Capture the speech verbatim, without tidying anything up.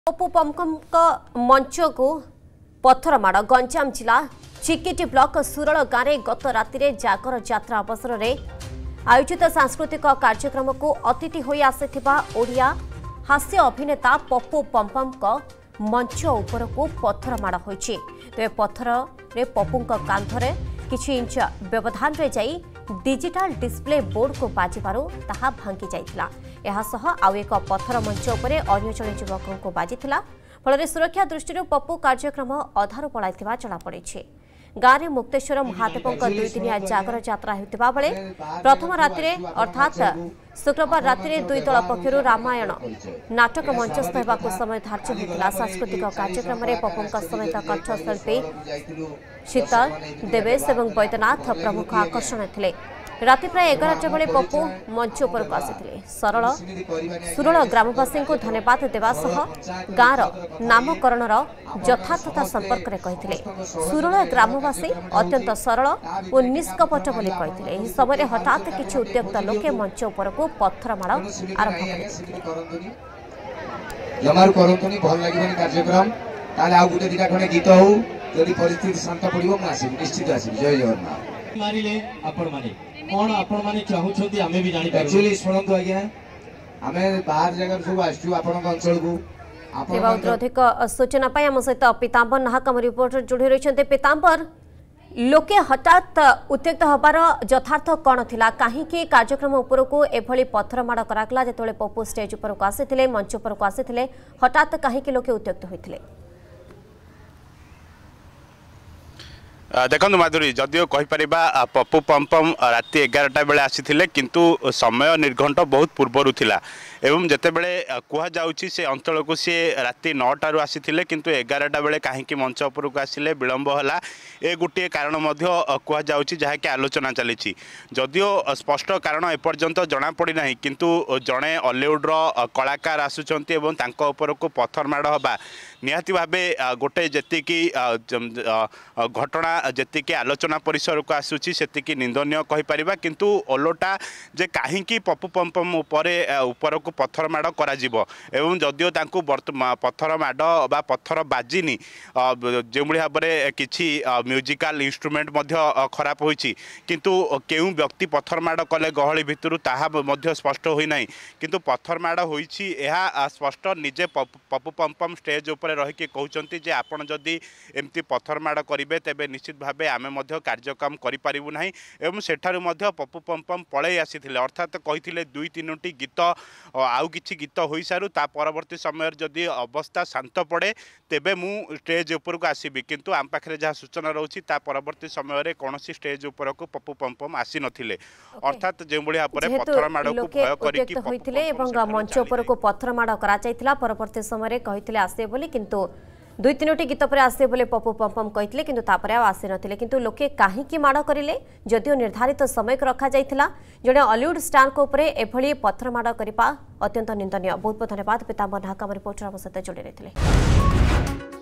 पप्पू पमकम मंच को पत्थर माड़ गंजाम जिला चिकिटी ब्लॉक सुरल गाँव में गत राति जागर यात्रा अवसर में आयोजित सांस्कृतिक कार्यक्रम को अतिथि होई आसिथिबा ओडिया हास्य अभिनेता पप्पू पमकम मंच उपर को पत्थर माड़ होइछि। तेज पत्थर रे पप्पू कांधरे किछि इंच व्यवधान रे जाई डिजिटल डिस्प्ले बोर्ड को बाजिबारु ताहा भांगी जाइथिला। एहा सह आउ एक पत्थर मंच उपरे अन्य जने युवकों को बाजिथिला। फल सुरक्षा दृष्टि पप्पू कार्यक्रम अधारू पलाइथिबा जणा पड़िछि। गाँव में मुक्तेश्वर महादेव दुई दिनिया जागर यात्रा होता बेले प्रथम राति अर्थात शुक्रवार राति दुई दल पक्षर रामायण नाटक मंचस्थ होगा समय धार्य होता। सांस्कृतिक कार्यक्रम में पप्पू समेत कंठशिल्पी शीतल देवेश और बैद्यनाथ प्रमुख आकर्षण थे। राति प्राय एगारटा बेले पप्पू मंच उपरक आसी सरल सुरल ग्रामवासी को धन्यवाद देवा सह गाँवर नामकरण यथार्थता संपर्क में कही। सुरल ग्रामवासी अत्यंत सरल और निष्कपट बोली कही। यह समय हठात किसी उद्यक्त लोके मंच उपरक पत्थर माड़ आरंभ कर कौन आपण माने चाहूछंती हमें भी जानि पारू। एक्चुअली सुनंतु आज्ञा हमें बाहर जगह सब आछू आपण अंचल को आपण अधिक सूचना पाई हम सहित पीतांबर नाहक हम रिपोर्टर जोड़ी रही। पीतांबर लोके हठात उत्त्यक्त हबार यथार्थ कौन थिला कहीं कार्यक्रम उपर को एभली पत्थर माड़ करागला जेतोले पप्पू स्टेज उपर को आसीथिले मंच उपर को आसीथिले हठात कहीं लोके उत्त्यक्त होइथिले। देखो माधुरी जदियो कहीपर पप्पू पमपम राति एगारटा बेले आसी किंतु समय निर्घंट बहुत पूर्वर थिला एवं जितेबले कहुच्छी से अंचल को सी राति नौटारू आसी किंतु एगारटा बेले कहीं मंच उपर को आसिले विलंब है। ए गोटे कारण कहुच्छी जहाँकि आलोचना चली जदियो स्पष्ट कारण एपर्यंत जना पड़ी ना किंतु जड़े हॉलीवुड्र कलाकार आसुंच उपर को पत्थर माड़ हवा निहाती भावे गोटे जी घटना जी आलोचना परिसर को आसूची से निंदनीय कहीपर किंतु ओलोटा जे कहीं पप्पू पमपम उपर को पत्थर माड़ करा एवं जदियो तांकु पत्थर माड़ बा पत्थर बाजिनी जो भाव में किसी म्यूजिकल इंस्ट्रूमेंट खराब होइछि किंतु केउ व्यक्ति पत्थर माड़ कले गहली भितर ताहा स्पष्ट होना किंतु पत्थर माड़ होइछि एहा स्पष्ट निजे पप्पू पमपम स्टेज उपर रही कहते जे आपण जदि एमती पत्थर माड़ करेंगे तेबे निश्चित भावे आमे मध्य कार्यक्रम करिपारिबु नाही एवं सेठारु मध्य पप्पू पमपम पळै आसीथिले अर्थात कहिथिले दुई तीनोटी गीत आउ किछि गीत होई सारु ता परवर्ती समय जदि अवस्था शांत पड़े तेबे मु स्टेज उपर को आसीबी किंतु आम पाखरे जहाँ सूचना रहउछि ता परवर्ती समय रे कोनोसी स्टेज उपर को पप्पू पमपम आसी नथिले अर्थात जे भली भाबरे पत्थर माड़ को भय करिकि होइथिले एवं मंच उपर को पत्थर माड़ करा जायतिला परवर्ती समय रे कहिथिले आसे बोली किंतु दुई तीनोटी गीत पर आसे बोले पप्पू पमपम कहते किंतु तापर आसी नथिले किंतु लोके कहीं माड़ करिले जदियो निर्धारित समय को रखा जाइथिला जड़े हॉलीवुड स्टार को उपरे एभली पत्थर माड़ करिपा अत्यंत निंदनीय। बहुत बहुत धन्यवाद पीतांबर नाहक रिपोर्टर हम सहित जोड़ी रही।